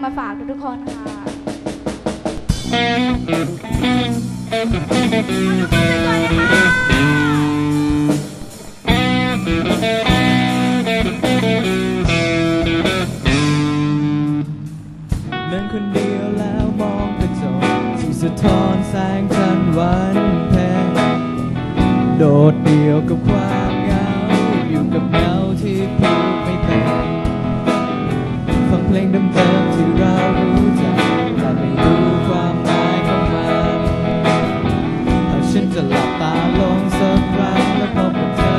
มาฝากทุกคนค่ะเดินคนเดียวแล้วมองกระจกที่สะท้อนแสงจันทร์วันเพ็ญโดดเดี่ยวกับความเหงาอยู่กับเงาที่พูดไม่เป็นฟังเพลงเดิมๆที่เรารู้จักแต่ไม่รู้ความหมายของมันถ้าฉันจะหลับตาลงสักครั้งแล้วพบกับเธอ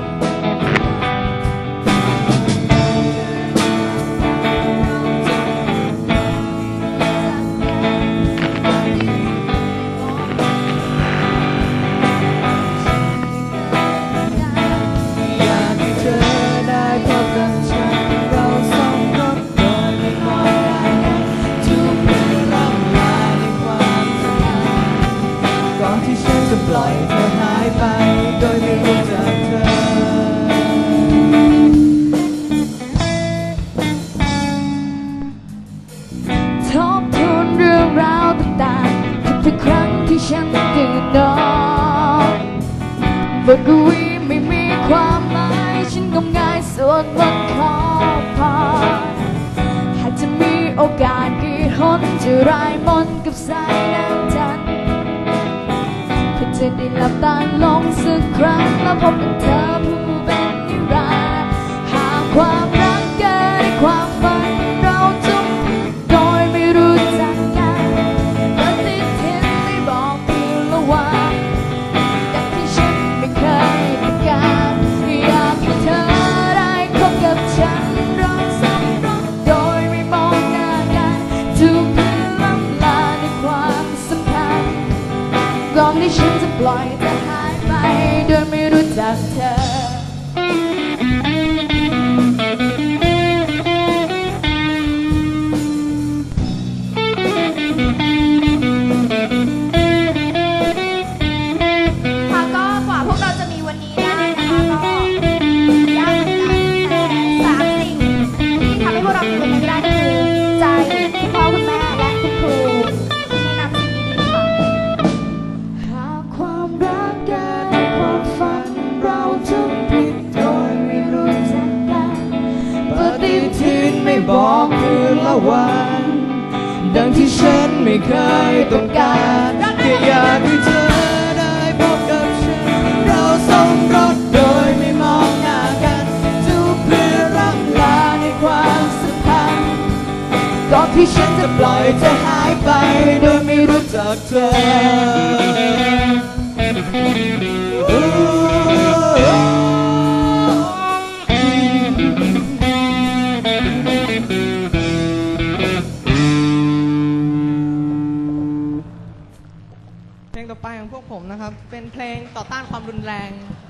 ปล่อยเธอหายไปโดยไม่รู้จักเธอทบทวนเรื่องราวต่างๆทุกครั้งที่ฉันตื่นนอนบทกวีไม่มีความหมายฉันงมงายสวดมนต์ขอพรหากจะมีโอกาสกี่หนจะรายมนต์กับสายน้ำจันทร์จะได้หลับตาลงสักครั้งแล้วพบกับเธอผู้เป็นนิรันดร์หากความรักเกิดในความฝันเราจมโดยไม่รู้จักกันปฏิทินได้บอกเพียงละวันแต่ที่ฉันไม่เคยต้องการอยากให้เธอได้พบกับฉันเราสองคนโดยไม่มองหน้ากันทุกคืนล้ำลาในความสัมพันธ์ก่อนที่ฉันจะปล่อยเธอหายไปโดยไม่รู้จักเธอค่ะก็กว่าพวกเราจะมีวันนี้ได้นะคะก็ยากเหมือนกันแต่3 สิ่งที่ทำให้พวกเรามีวันนี้ได้ก็คือใจคุณพ่อคุณแม่และคุณครูที่แนะนำสิ่งดีๆค่ะหากความรักเกิดในความฝันเราจำผิดโดยไม่รู้จักกันปฏิทินไม่บอกคืนละวันดังที่ฉันไม่เคยต้องการแค่อยากให้เธอได้พบกับฉันเราสมรสโดยไม่มองหน้ากันจูบเพื่อร่ำลาในความสัมพันธ์ก่อนที่ฉันจะปล่อยเธอหายไปโดยไม่รู้จักเธอเพลงต่อไปของพวกผมนะครับเป็นเพลงต่อต้านความรุนแรง